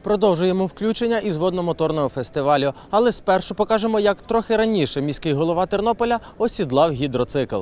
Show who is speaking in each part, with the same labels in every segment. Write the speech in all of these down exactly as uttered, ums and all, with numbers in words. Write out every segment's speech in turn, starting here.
Speaker 1: Продовжуємо включення із водно-моторного фестивалю, але спершу покажемо, як трохи раніше міський голова Тернополя осідлав гідроцикл.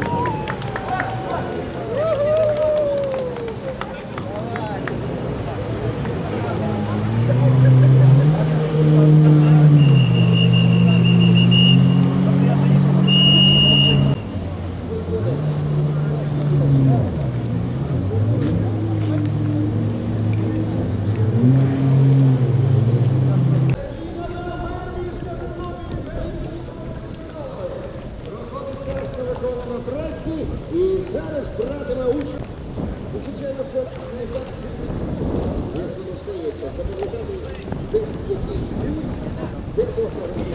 Speaker 2: І зараз братиме участь. Звичайно, це найкраще. Якщо достається, запам'ятати десь якийсь бій, де можна робити.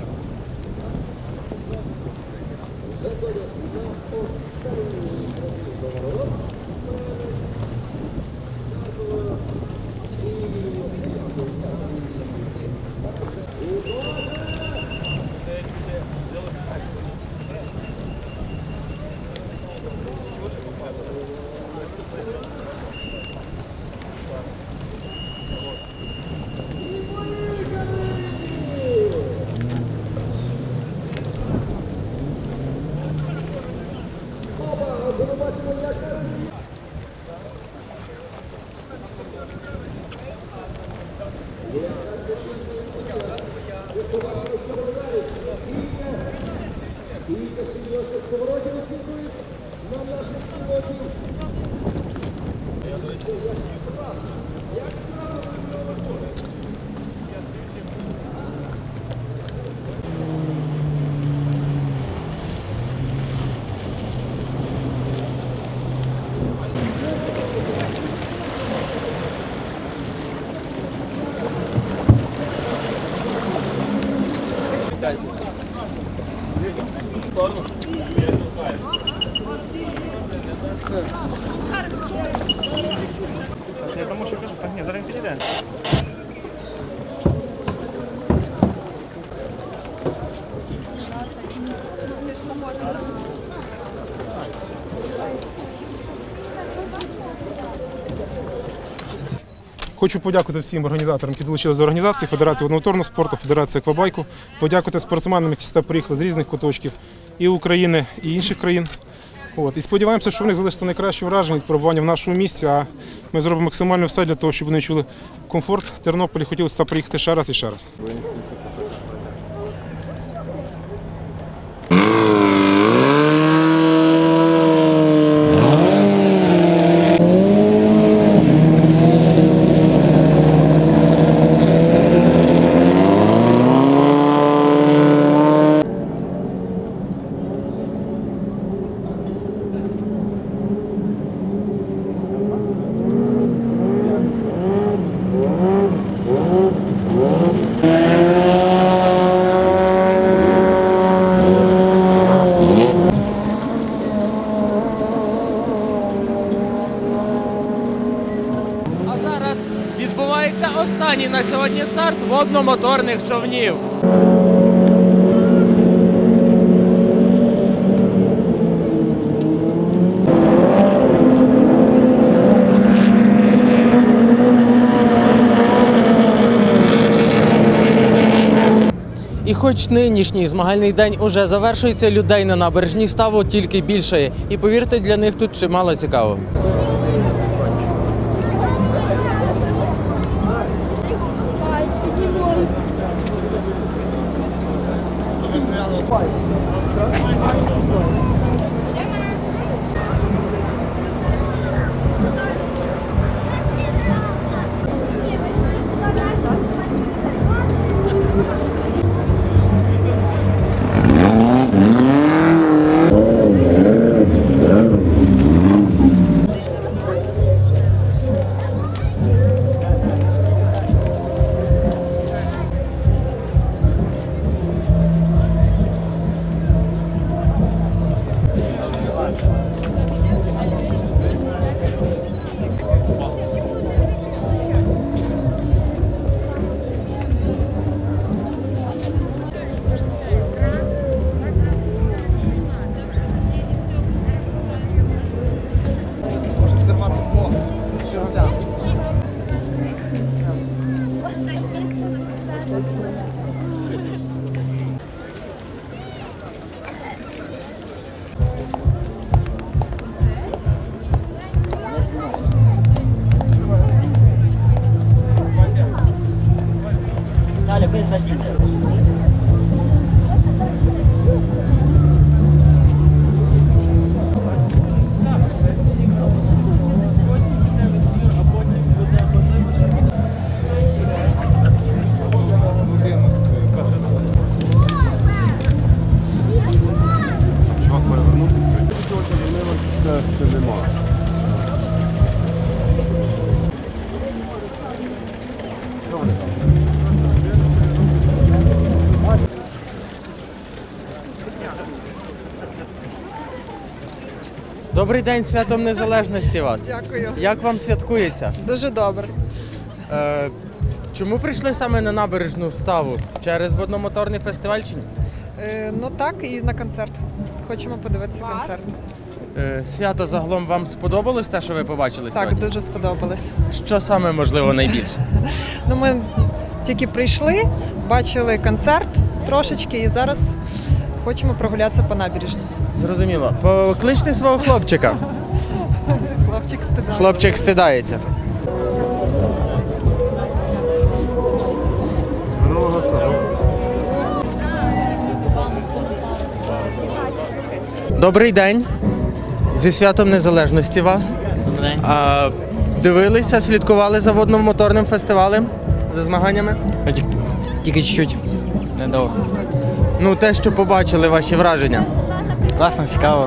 Speaker 2: Заходять на останній поворот. Кілька серйозних поворотів очікують на наших пілотів.
Speaker 3: Я тому що кажу, так ні, зараз підійде.
Speaker 4: Хочу подякувати всім організаторам, які долучилися до організації, Федерації водномоторного спорту, Федерації аквабайку, подякувати спортсменам, які сюди приїхали з різних куточків і України, і інших країн. От. І сподіваємося, що вони залишаться найкраще враження від перебування в нашому місті, а ми зробимо максимально все для того, щоб вони чули комфорт в Тернополі, хотіли сюди приїхати ще раз і ще раз.
Speaker 1: Відбувається останній на сьогодні старт водно-моторних човнів. І хоч нинішній змагальний день уже завершується, людей на набережній стало тільки більше. І повірте, для них тут чимало цікаво. Добрий день, з святом незалежності вас.
Speaker 5: Дякую.
Speaker 1: Як вам святкується?
Speaker 5: Дуже добре.
Speaker 1: Е, чому прийшли саме на набережну ставу? Через водномоторний фестиваль чи ні?
Speaker 5: Е, ну так, і на концерт. Хочемо подивитися концерт.
Speaker 1: Е, свято загалом вам сподобалось те, що ви побачили
Speaker 5: Так,
Speaker 1: сьогодні?
Speaker 5: дуже сподобалось.
Speaker 1: Що саме можливо найбільше?
Speaker 5: Ну, ми тільки прийшли, бачили концерт трошечки і зараз хочемо прогулятися по набережній.
Speaker 1: Зрозуміло. Покличте свого хлопчика.
Speaker 5: Хлопчик стидає.
Speaker 1: Хлопчик стидається. Добрий день. Зі святом незалежності вас.
Speaker 6: Добрий день.
Speaker 1: А, дивилися, слідкували за водномоторним фестивалем, за змаганнями?
Speaker 6: Тільки, тільки чуть-чуть. Недовго.
Speaker 1: Ну, те, що побачили, ваші враження.
Speaker 6: Класно, цікаво.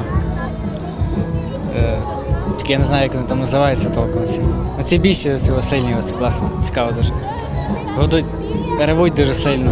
Speaker 6: Е, тільки я не знаю, як вони там називаються толком. Ці. Оці більші, ці сильні, оці класно, цікаво дуже. Годуть, ревуть дуже сильно.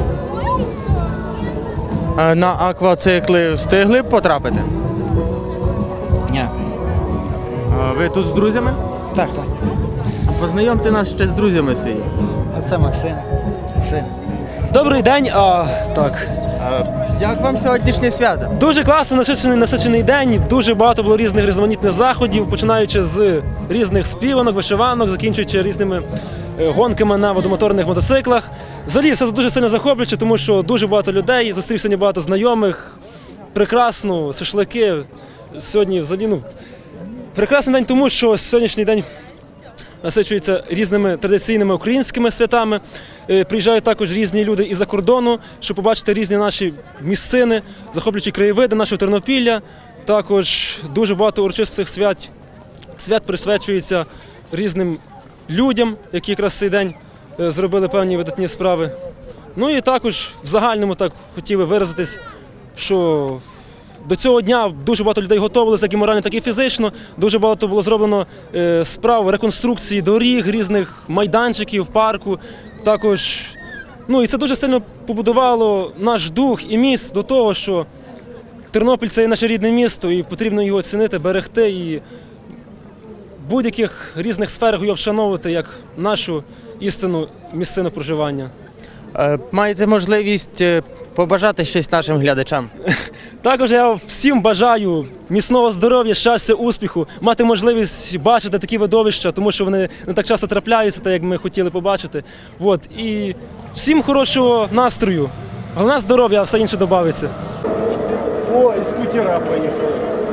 Speaker 1: А на аквацикли встигли потрапити?
Speaker 6: Ні.
Speaker 1: А ви тут з друзями?
Speaker 6: Так, так.
Speaker 1: Познайомте нас ще з друзями своїми.
Speaker 6: Оце Максим. Син.
Speaker 7: Добрий день. А, так.
Speaker 1: А, як вам сьогоднішнє свято?
Speaker 7: Дуже класно, насичений, насичений день. Дуже багато було різних різноманітних заходів, починаючи з різних співанок, вишиванок, закінчуючи різними е, гонками на водомоторних мотоциклах. Взагалі все дуже сильно захоплююче, тому що дуже багато людей, зустрів сьогодні багато знайомих. Прекрасно, шашлики. Сьогодні взагалі, ну, прекрасний день, тому що сьогоднішній день насичується різними традиційними українськими святами. Е, Приїжджають також різні люди із-за кордону, щоб побачити різні наші місцини, захоплюючі краєвиди нашого Тернопілля. Також дуже багато урочистих свят, свят присвячується різним людям, які якраз в цей день е, зробили певні видатні справи. Ну і також в загальному так хотів би виразитись, що до цього дня дуже багато людей готувалися, як і морально, так і фізично. Дуже багато було зроблено е, справ реконструкції доріг, різних майданчиків, парку. Також, ну і це дуже сильно побудувало наш дух і міст до того, що Тернопіль – це є наше рідне місто, і потрібно його цінити, берегти і в будь-яких різних сферах його вшановувати як нашу істинну місцину проживання.
Speaker 1: Е, маєте можливість е, побажати щось нашим глядачам?
Speaker 7: Також я всім бажаю міцного здоров'я, щастя, успіху, мати можливість бачити такі видовища, тому що вони не так часто трапляються, так як ми хотіли побачити. От. І всім хорошого настрою. Головне здоров'я, а все інше додається.
Speaker 3: О, из скутера поехал.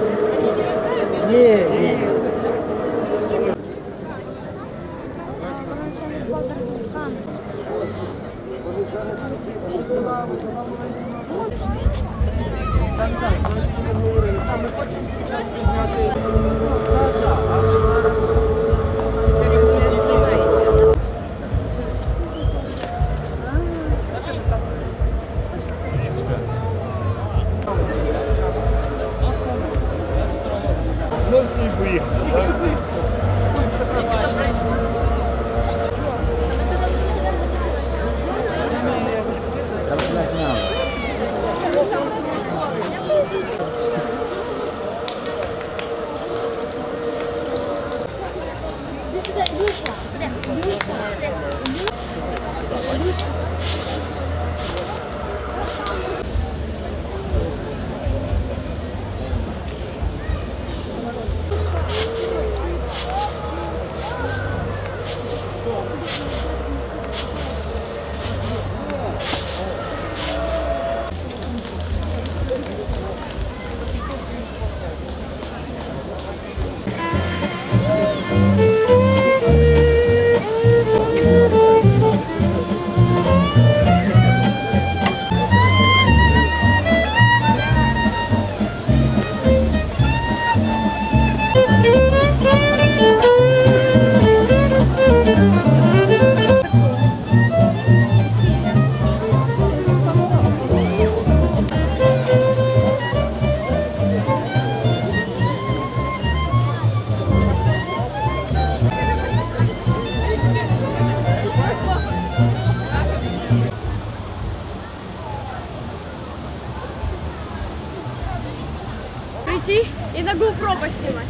Speaker 3: Ну, всі поїхали.
Speaker 8: поснимать.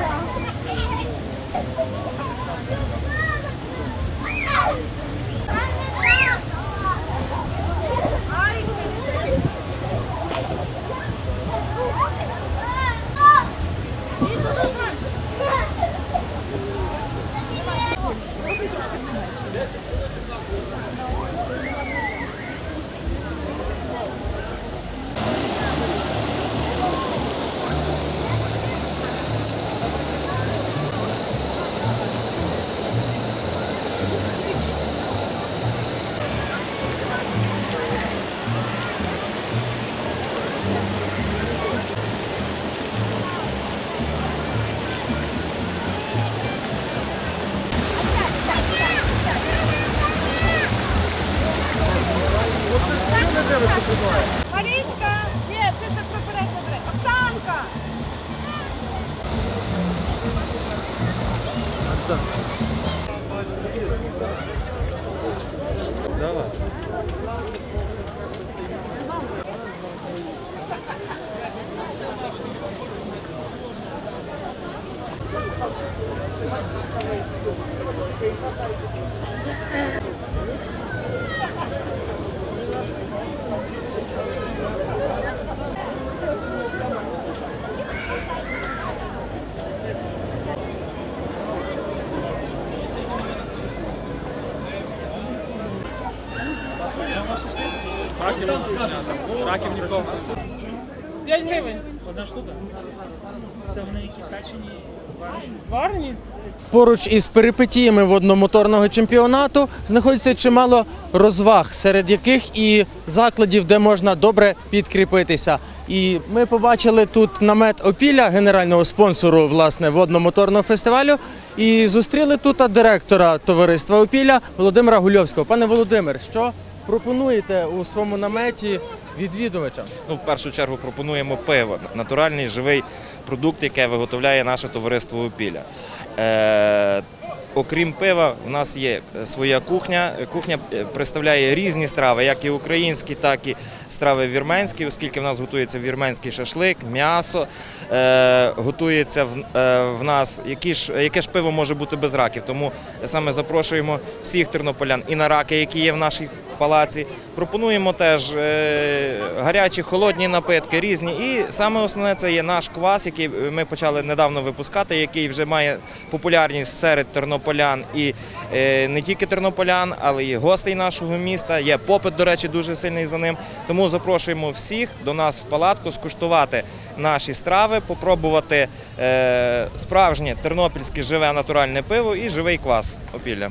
Speaker 8: Марічка! Ні, це це прибере, прибере. Оксанка!
Speaker 9: п'ять гривень. Одна штука. Це вони які печені варені?
Speaker 1: Поруч із перипетіями водномоторного чемпіонату знаходиться чимало розваг, серед яких і закладів, де можна добре підкріпитися. І ми побачили тут намет «Опілля», генерального спонсору власне водномоторного фестивалю, і зустріли тут директора товариства «Опілля» Володимира Гульовського. Пане Володимир, що пропонуєте у своєму наметі відвідувачам?
Speaker 10: Ну, в першу чергу пропонуємо пиво, натуральний живий продукт, яке виготовляє наше товариство «Опілля». Е, окрім пива, в нас є своя кухня. Кухня представляє різні страви, як і українські, так і страви вірменські, оскільки в нас готується вірменський шашлик, м'ясо, е, готується в, е, в нас, які ж, яке ж пиво може бути без раків. Тому саме запрошуємо всіх тернополян і на раки, які є в нашій палаці. Пропонуємо теж е, гарячі, холодні напитки, різні. І саме основне це є наш квас, який ми почали недавно випускати, який вже має популярність серед тернополян і е, не тільки тернополян, але й гостей нашого міста. Є попит, до речі, дуже сильний за ним. Тому запрошуємо всіх до нас в палатку скуштувати наші страви, попробувати е, справжнє тернопільське живе натуральне пиво і живий квас «Опілля».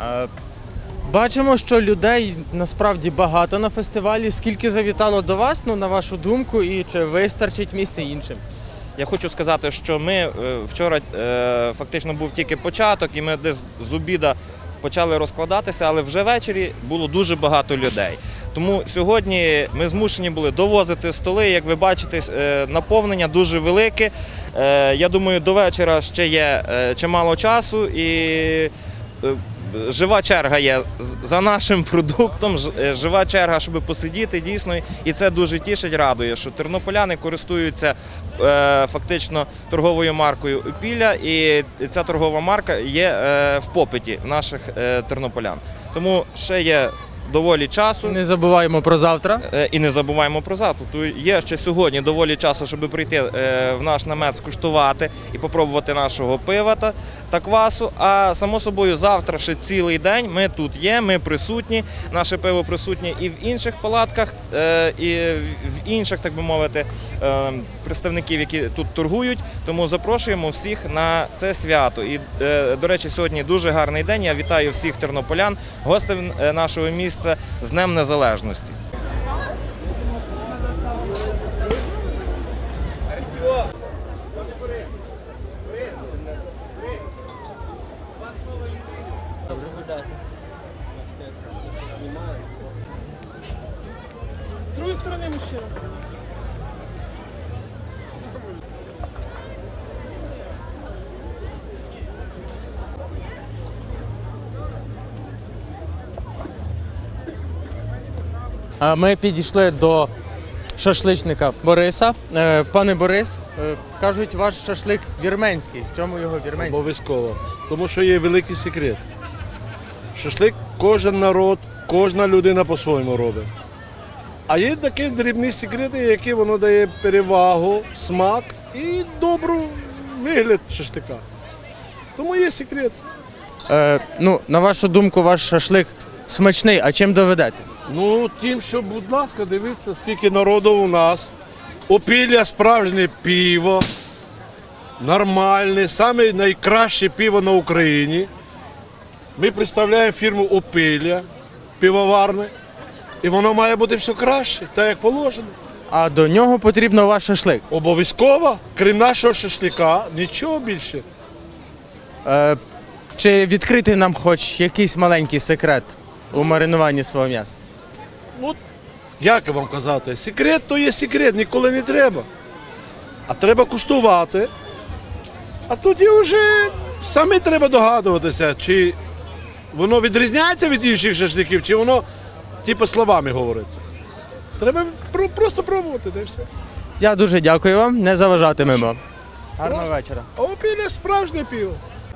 Speaker 1: Бачимо, що людей насправді багато на фестивалі. Скільки завітало до вас, ну, на вашу думку, і чи вистачить місця іншим?
Speaker 10: Я хочу сказати, що ми е, вчора е, фактично був тільки початок, і ми десь з обіда почали розкладатися, але вже ввечері було дуже багато людей. Тому сьогодні ми змушені були довозити столи. Як ви бачите, е, наповнення дуже велике. Е, я думаю, до вечора ще є е, чимало часу і е, жива черга є за нашим продуктом, жива черга, щоб посидіти дійсно, і це дуже тішить, радує, що тернополяни користуються е, фактично торговою маркою «Опілля», і ця торгова марка є е, в попиті наших е, тернополян. Тому ще є доволі часу.
Speaker 1: Не забуваємо про завтра.
Speaker 10: І не забуваємо про завтра. То є ще сьогодні доволі часу, щоб прийти в наш намет, скуштувати і попробувати нашого пива та, та квасу. А само собою завтра ще цілий день ми тут є, ми присутні, наше пиво присутнє і в інших палатках, і в інших, так би мовити, представників, які тут торгують. Тому запрошуємо всіх на це свято. І, до речі, сьогодні дуже гарний день. Я вітаю всіх тернополян, гостей нашого міста з Днем Незалежності.
Speaker 9: З другої сторони мужчина.
Speaker 1: Ми підійшли до шашличника Бориса. Е, Пане Борис, е, кажуть, ваш шашлик вірменський. В чому його вірменський?
Speaker 3: Обов'язково. Тому що є великий секрет. Шашлик кожен народ, кожна людина по-своєму робить. А є такі дрібні секрети, які воно дає перевагу, смак і добру вигляд шашлика. Тому є секрет.
Speaker 1: Е, ну, на вашу думку, ваш шашлик смачний, а чим доведете?
Speaker 3: Ну, тим, що, будь ласка, дивіться, скільки народу у нас. Опілля справжнє пиво, нормальне, саме найкраще пиво на Україні. Ми представляємо фірму Опілля, пивоварне, і воно має бути все краще, так як положено.
Speaker 1: А до нього потрібно ваш шашлик.
Speaker 3: Обов'язково, крім нашого шашлика, нічого більше.
Speaker 1: Е, чи відкрити нам хоч якийсь маленький секрет у маринуванні свого м'яса?
Speaker 3: От, як вам казати, секрет то є секрет, ніколи не треба. А треба куштувати. А тоді вже самі треба догадуватися, чи воно відрізняється від інших шашликів, чи воно типу словами говориться. Треба про- просто пробувати, та й все.
Speaker 1: Я дуже дякую вам, не заважатимемо. Гарного
Speaker 3: Просто.
Speaker 1: вечора.
Speaker 3: А Опілля справжнє пиво.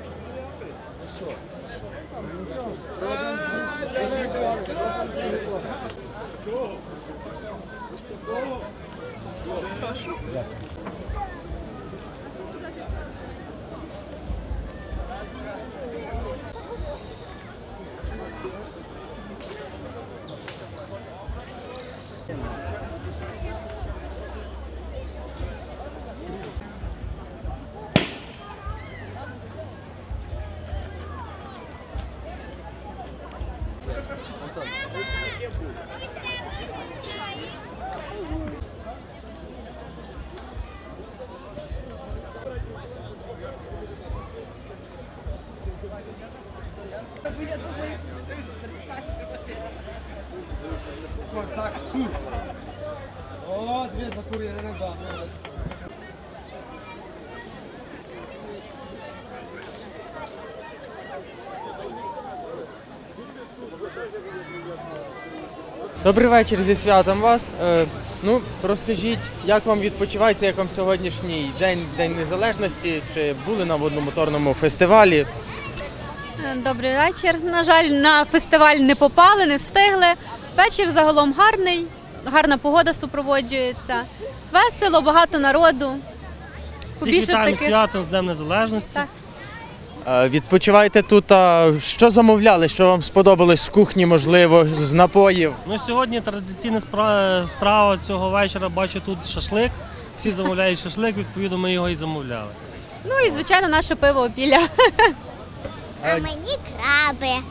Speaker 1: Добрий вечір, зі святом вас. Е, ну, розкажіть, як вам відпочивається, як вам сьогоднішній день, День Незалежності? Чи були на водномоторному фестивалі?
Speaker 11: Добрий вечір. На жаль, на фестиваль не попали, не встигли. Вечір загалом гарний, гарна погода супроводжується. Весело, багато народу.
Speaker 9: Всіх вітаємо свято з Днем Незалежності.
Speaker 11: Так.
Speaker 1: Е, відпочиваєте тут, а що замовляли, що вам сподобалось з кухні, можливо, з напоїв?
Speaker 9: Ну, сьогодні традиційна спра- страва цього вечора, бачу тут шашлик. Всі замовляють шашлик, відповідно ми його і замовляли.
Speaker 11: Ну і, звичайно, наше пиво Опілля.
Speaker 12: А мені краби.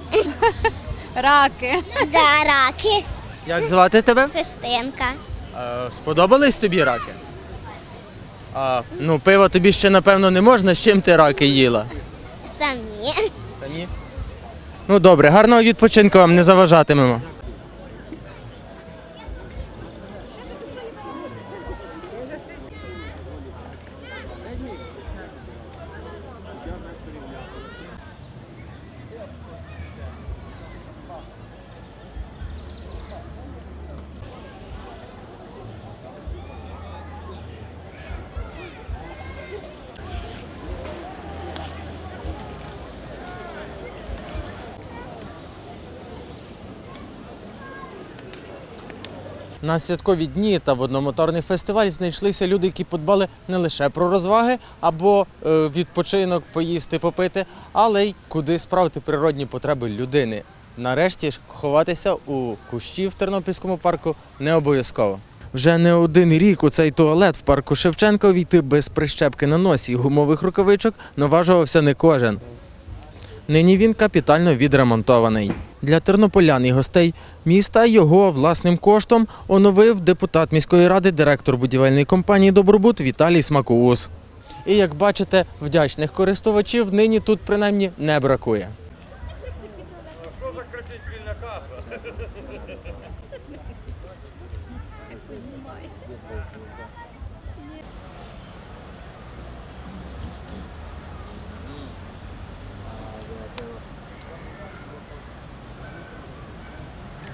Speaker 11: Раки.
Speaker 12: Да, раки.
Speaker 1: Як звати тебе?
Speaker 12: Христинка.
Speaker 1: Е, сподобались тобі раки? А, ну, пиво тобі ще, напевно, не можна. З чим ти раки їла?
Speaker 12: Самі.
Speaker 1: Самі? Ну, добре, гарного відпочинку вам, не заважатимемо. На святкові дні та водномоторний фестиваль знайшлися люди, які подбали не лише про розваги або е, відпочинок, поїсти, попити, але й куди справити природні потреби людини. Нарешті ж ховатися у кущі в Тернопільському парку не обов'язково. Вже не один рік у цей туалет в парку Шевченка увійти без прищепки на носі і гумових рукавичок наважувався не кожен. Нині він капітально відремонтований. Для тернополян і гостей міста його власним коштом оновив депутат міської ради, директор будівельної компанії «Добробут» Віталій Смакоус. І як бачите, вдячних користувачів нині тут принаймні не бракує.
Speaker 3: Що за крепітельна каса?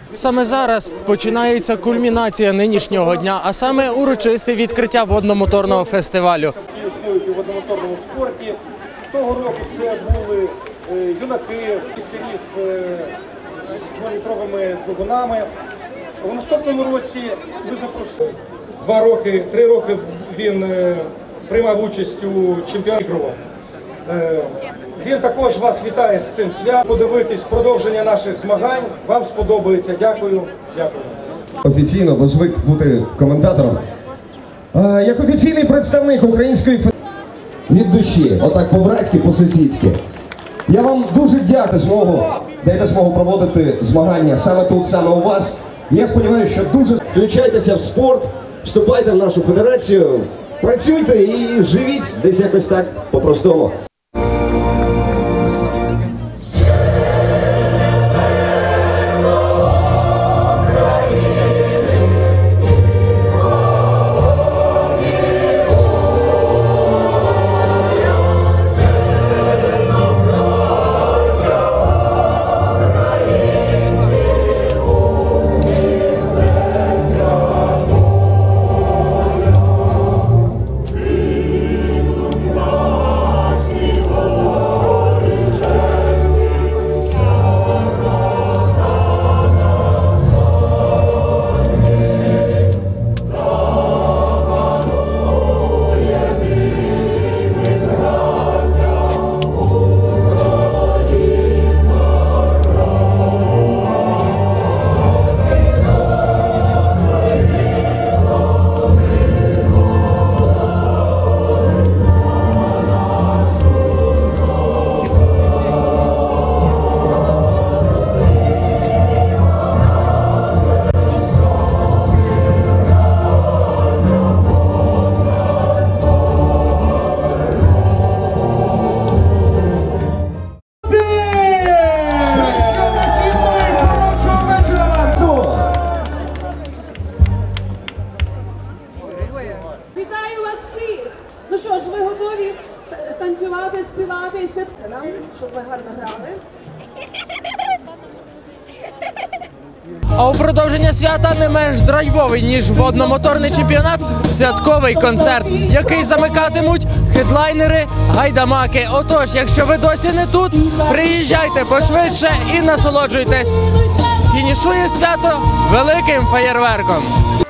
Speaker 1: Саме зараз починається кульмінація нинішнього дня, а саме урочисте відкриття водномоторного фестивалю.
Speaker 13: Які існують у водномоторному спорті. Того року це були е, юнаки селів е, з дволітровими двигунами. У наступному році ми запросили. Два роки, три роки він е, приймав участь у чемпіонаті. Е, він також вас вітає з цим святом. Подивитись продовження наших змагань. Вам сподобається. Дякую. Дякую.
Speaker 14: Офіційно, бо звик бути коментатором. А, як офіційний представник української федерації від душі, отак по-братськи, по-сусідськи. Я вам дуже дякую змогу, даєте змогу проводити змагання саме тут, саме у вас. Я сподіваюся, що дуже включайтеся в спорт, вступайте в нашу федерацію, працюйте і живіть десь якось так по-простому.
Speaker 8: Вітаю вас всіх! Ну що ж, ви готові танцювати, співати і святкувати нам, щоб ви гарно грали?
Speaker 1: А у продовження свята не менш драйвовий, ніж водномоторний чемпіонат, святковий концерт, який замикатимуть хедлайнери Гайдамаки. Отож, якщо ви досі не тут, приїжджайте пошвидше і насолоджуйтесь. Фінішує свято великим феєрверком.